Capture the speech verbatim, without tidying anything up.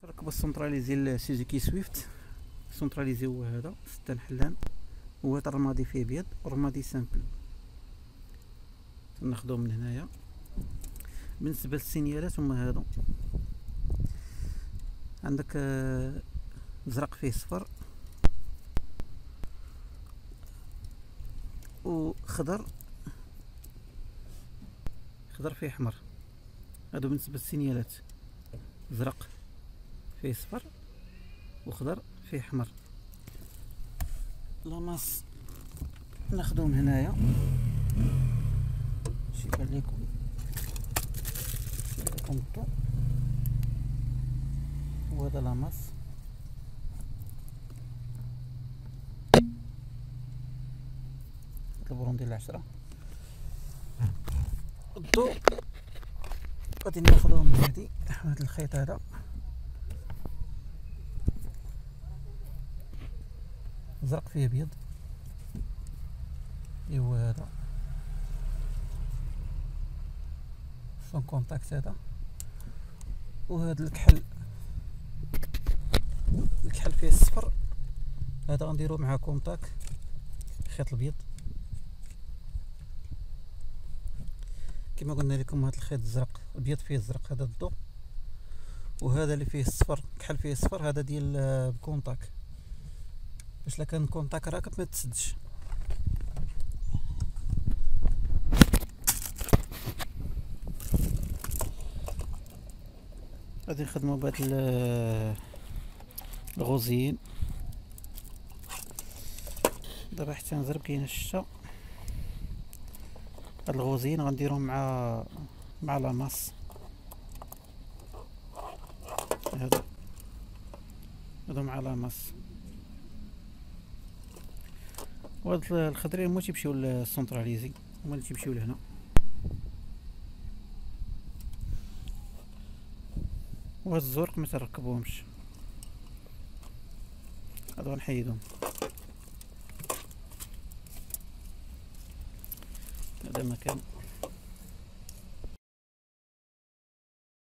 نركبو السونتراليزي لسوزوكي سويفت. سونتراليزي هو هذا ستة نحلان، هو هذا الرمادي فيه بيض ورمادي سامبل. ناخدوه من هنايا. بالنسبه للسينيالات هما هادو، عندك زرق فيه صفر وخضر، خضر فيه احمر. هادو بالنسبه للسينيالات، زرق فيه صفر وخضر فيه احمر. لاماس ناخدوه من هنايا، شي يبان ليكم لكم الضوء. وهذا لاماس البرون ديال العشرة. الضوء غادي ناخدوه من هادي، هاد الخيط هذا زرق فيه ابيض، ايوا هذا فون كونتاكت هذا. وهذا الكحل، الكحل فيه الصفر، هذا غنديرو مع كونتاك خيط البيض. كما قلنا لكم هذا الخيط الزرق البيض فيه الزرق، هذا الضوء. وهذا اللي فيه الصفر كحل فيه الصفر، هذا ديال الكونتاك، باش لا كان كونتاك راكب ما تسدش. غادي نخدمو بهاد الغوزيين دابا حتى نزرب كاينه الشتا. هاد الغوزيين غنديرهم مع مع لاماس. هادو هادو مع لاماس. وهاد الخضرين هما تيمشيو للسونتراليزي، هما اللي تيمشيو لهنا. وهاد الزرق ما تركبوهمش، هادو غنحيدهم. هذا مكان